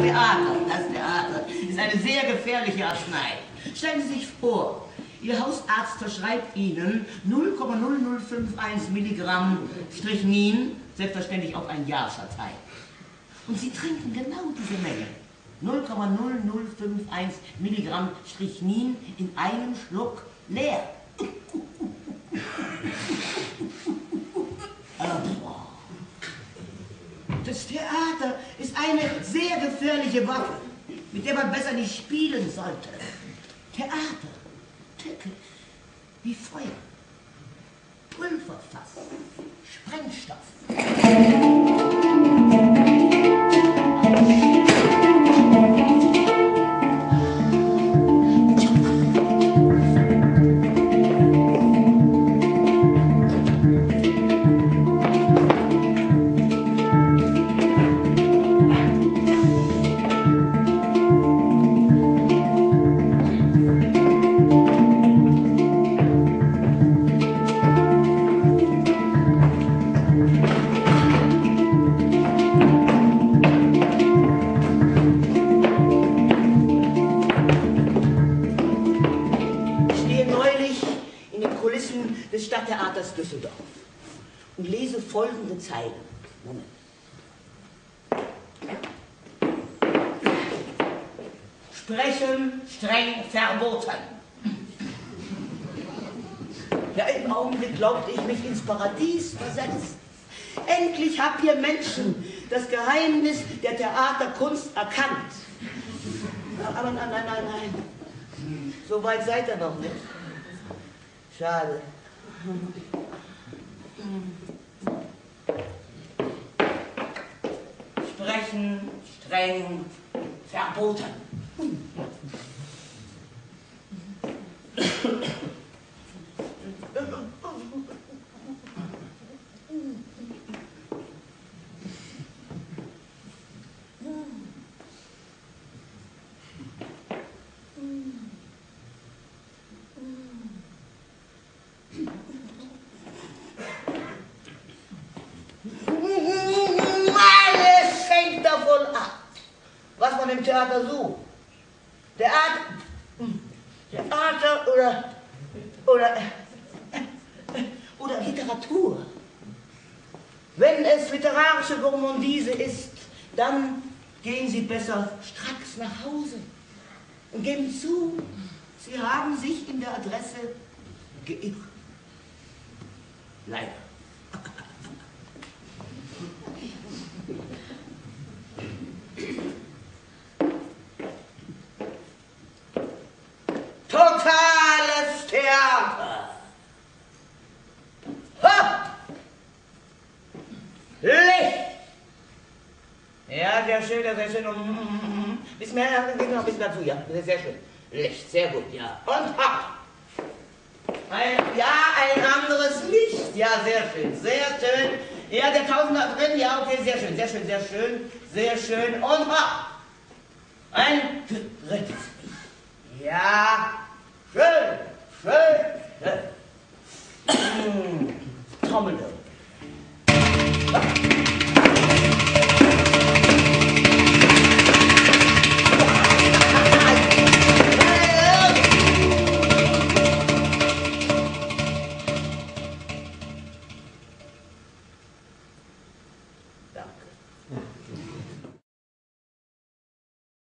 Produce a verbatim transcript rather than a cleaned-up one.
Theater, das Theater ist eine sehr gefährliche Arznei. Stellen Sie sich vor, Ihr Hausarzt verschreibt Ihnen null Komma null null fünf eins Milligramm Strychnin, selbstverständlich auf ein Jahr verteilt. Und Sie trinken genau diese Menge, null Komma null null fünf eins Milligramm Strychnin in einem Schluck leer. Das Theater ist eine sehr gefährliche Waffe, mit der man besser nicht spielen sollte. Theater, tückisch, wie Feuer, Pulverfass, Sprengstoff. Des Stadttheaters Düsseldorf und lese folgende Zeilen. Moment. Sprechen streng verboten. Ja, im Augenblick glaubte ich mich ins Paradies versetzt. Endlich habt ihr Menschen das Geheimnis der Theaterkunst erkannt. Aber nein, nein, nein, nein. So weit seid ihr noch nicht. Schade. Sprechen streng verboten. Was man im Theater sucht. Theater, Theater oder, oder, oder Literatur. Wenn es literarische Gourmandise ist, dann gehen Sie besser stracks nach Hause und geben zu, Sie haben sich in der Adresse geirrt. Leider. Totales Theater. Ha! Licht. Ja, sehr schön, sehr schön. Bis mehr, geht noch ein bisschen dazu, ja. Sehr schön. Licht, sehr gut, ja. Und ha! Ein, ja, ein anderes Licht. Ja, sehr schön, sehr schön. Ja, der Tausender drin, ja, okay, sehr schön, sehr schön, sehr schön, sehr schön. Und ha! Ein drittes Licht. Ja, schön, schön, schön. Trommel.